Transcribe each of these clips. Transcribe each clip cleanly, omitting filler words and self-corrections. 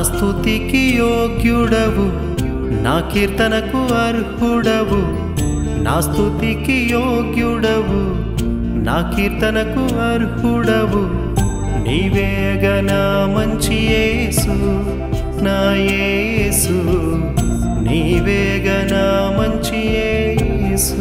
స్తుతికి యోగ్యుడవు నా కీర్తనకు అర్హుడవు నా స్తుతికి యోగ్యుడవు నా కీర్తనకు అర్హుడవు నీవేగా నా మంచి యేసు నా యేసు నీవేగా నా మంచి యేసు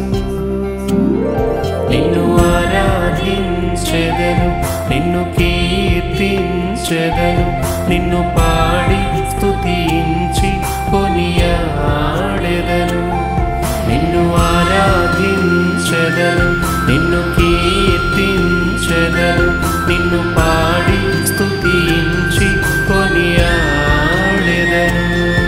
నిన్ను ఆరాధించెదను నిన్ను కీర్తించెదను నిన్ను పాడి స్తుతించి కొనియాడెదను నిన్ను ఆరాధించెదను నిన్ను కీర్తించెదను నిన్ను పాడి స్తుతించి కొనియాడెదను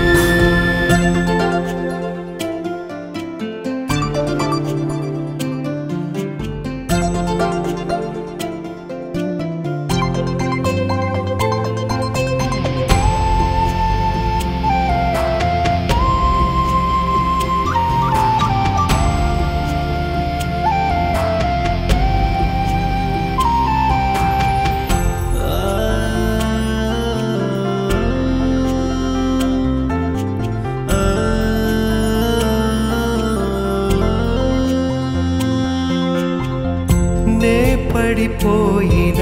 పడిపోయిన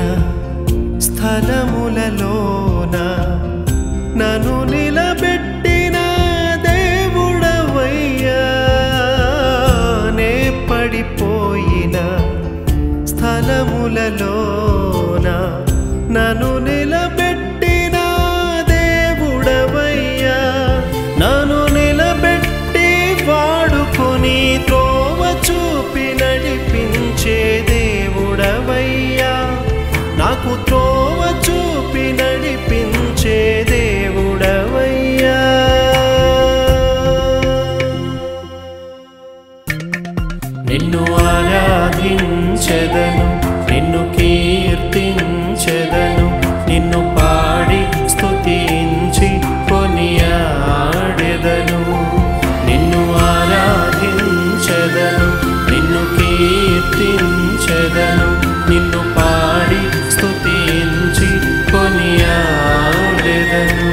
స్థలములలోన నన్ను నిలబెట్టిన దేవుడవయ్యా నే పడిపోయిన స్థలములలోన నన్ను నిలబెట్టిన దేవుడవయ్యా నన్ను నిలబెట్టి వాడుకొని త్రోవ చూపి నడిపించే దేవుడవయ్యా నాకు త్రోవ చూపి నడిపించే దేవుడవయ్యా నిన్ను ఆరాధించెదను నిన్ను కీర్తించెదను నిన్ను పాడి స్తుతించి కొనియాడెదను నిన్ను ఆరాధించెదను నిన్ను కీర్తించెదను నిన్ను పాడి స్తుతించి కొనియాడెదను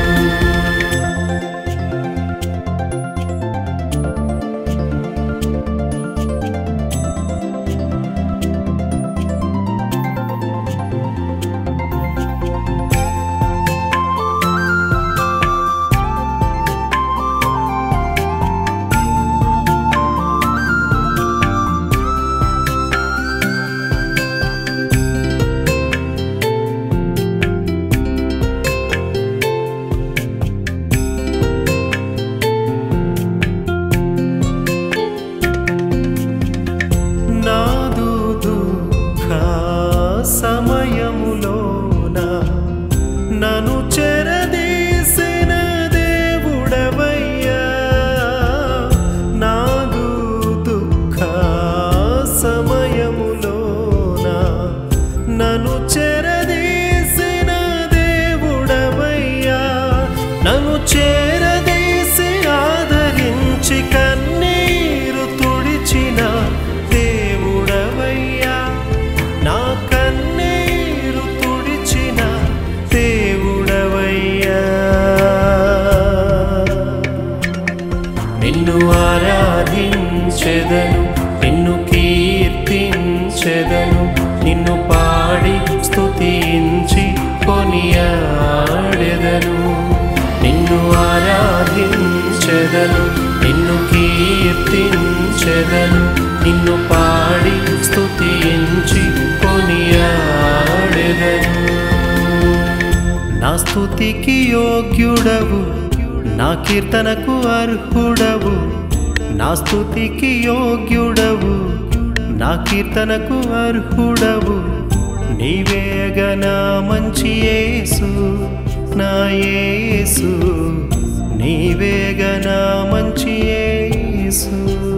సమయములోన నన్ను చెరదీసిన దేవుడవయ్యా నాదు దుఃఖ సమయములోన నన్ను చెరదీసిన దేవుడవయ్యా నన్ను చెరదీసి ఆదరించి కన్నీరు తుడిచిన దేవుడవయ్యా నా కన్నీరు తుడిచిన దేవుడవయ్యా నిన్ను ఆరాధించెదను నిన్ను కీర్తించెదను నిన్ను పాడి స్తుతించి కొనియాడెదను నిన్ను ఆరాధించెదను నిన్ను కీర్తించెదను నిన్ను పాడి స్తుతించి కొనియాడెదను నా స్తుతికి యోగ్యుడవు నా కీర్తనకు అర్హుడవు నా స్తుతికి యోగ్యుడవు నా కీర్తనకు అర్హుడవు నీవేగా నా మంచి యేసు నా యేసు నీవేగా నా మంచి యేసు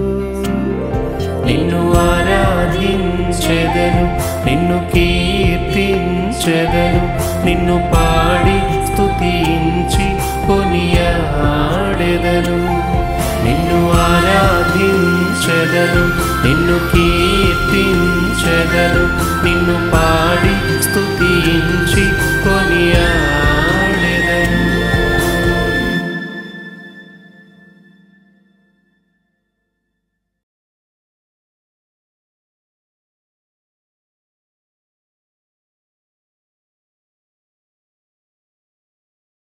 నిన్ను ఆరాధించెదను నిన్ను కీర్తించెదను నిన్ను పాడి స్తుతించి కొనియాడెదను నిన్ను ఆరాధించెదను నిన్ను కీర్తించెదను నిన్ను పాడి స్తుతించి కొనియాడెదను